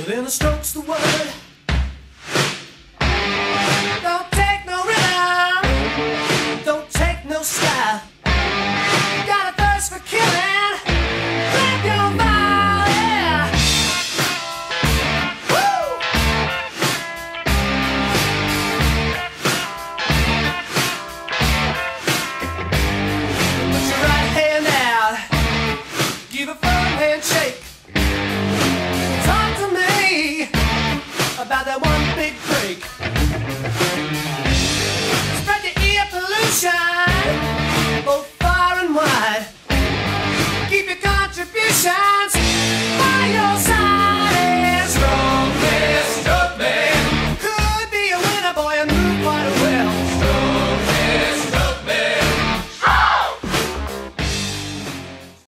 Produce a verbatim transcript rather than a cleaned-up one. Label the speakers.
Speaker 1: But in a stroke's the word. Don't take no rhythm, don't take no style. Got a thirst for killing, grab your vial, yeah. Woo! Put your right hand out, give a firm handshake. Talk to me about that one big break. Spread the ear pollution both far and wide. Keep your contributions